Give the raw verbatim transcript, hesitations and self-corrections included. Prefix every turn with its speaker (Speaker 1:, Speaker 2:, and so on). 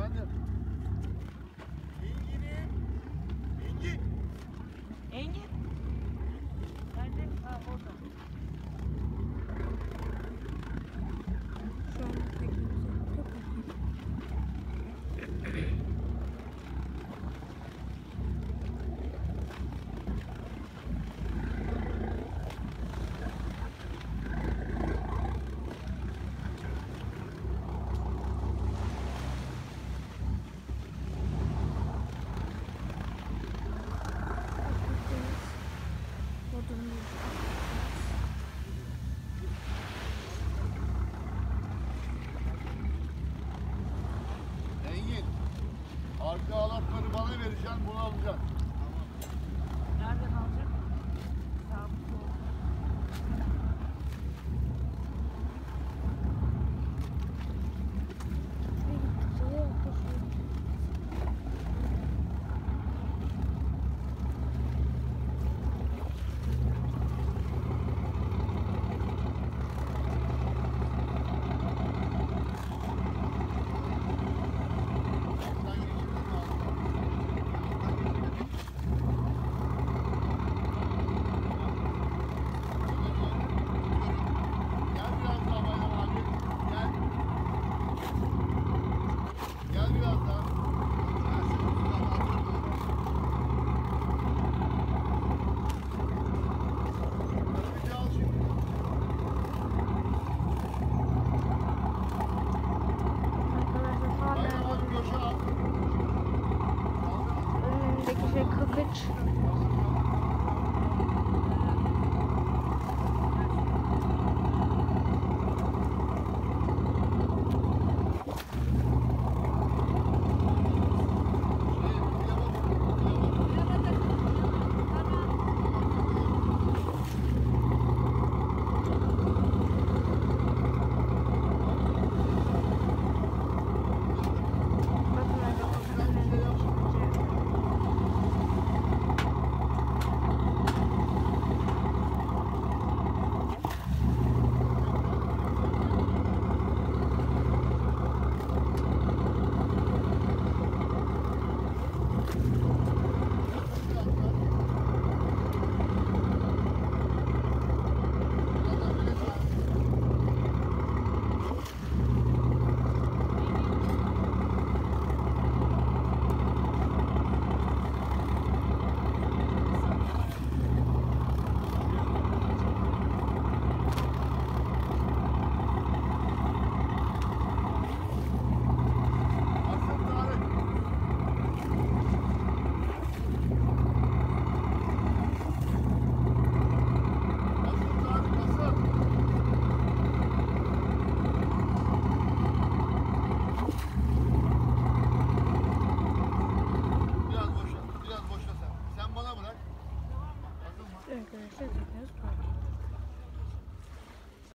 Speaker 1: Efendim. Engin'im. Engin.
Speaker 2: Engin. Nerede? Ha orada.
Speaker 3: Şu an tekimize kapatayım.
Speaker 1: Engin. Arka halatları bana vereceksin, bunu alacaksın.
Speaker 2: Nereden alacak? Sağ sol.
Speaker 1: Gel biraz daha Bayram abi. Gel. Gel biraz daha. Ha, sen buradan atıyorsun. Bir al şimdi.
Speaker 3: Arkadaşlar
Speaker 1: Bayram
Speaker 3: hala
Speaker 1: abi köşe al.
Speaker 3: önündeki şey kakıç. Bakın arkadaşlar önündeki şey.
Speaker 1: Asıl Tarık. Asıl Tarık, asıl. Biraz boşa, biraz boşa sen. Sen bana bırak. Asıl mı?
Speaker 3: Arkadaşlar tekrar park ettik.